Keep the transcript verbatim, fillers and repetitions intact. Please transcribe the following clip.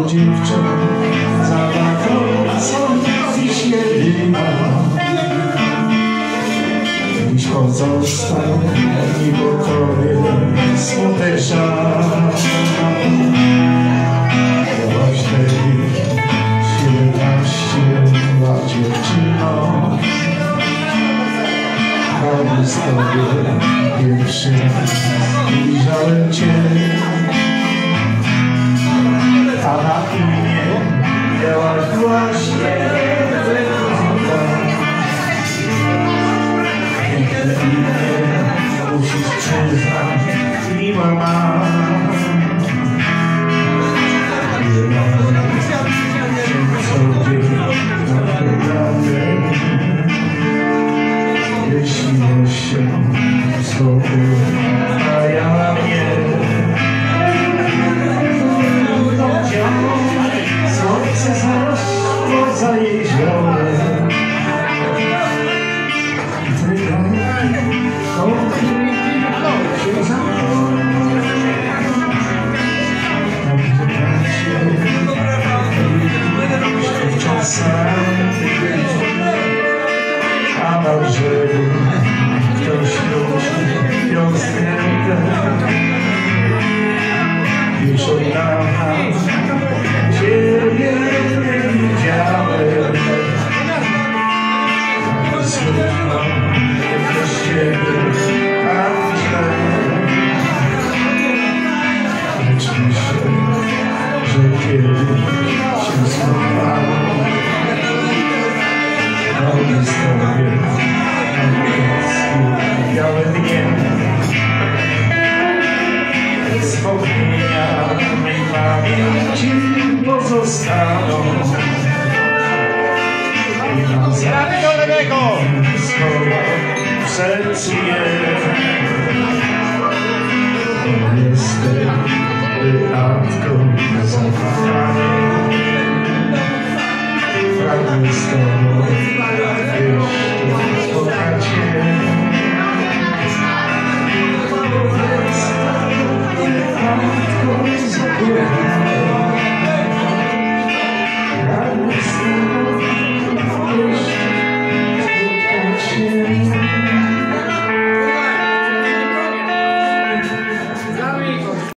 dziewczyną zapadającą dziś jedyna. Dziś pozostał i po tobie smutek żal. Byłaś wtedy siedemnaście lat dziewczyną. Chodzę z tobie pierwszy raz, widziałem cię. A na imię miałaś właśnie piękne imię, musisz przyznać, miła ma. Nie mam się sobie naprawdę, jeśli się spokój, a ja nie. Słońce zaszło za jeziorem i trybanki koty się zamknął. Dobrze bracie, czasami, a na brzegu ktoś nuci piosenkę. Już od dawna ciebie nie widziałem. Smutno bez ciebie tak źle. Lecz myślę, że kiedyś się spotkamy, nogi z tobie na niebieski białe dnie. Wspomnienia mej pamięci pozostaną i na zawsze słowa w sercu jest. Jestem beatką zakochanym, pragnę z tobą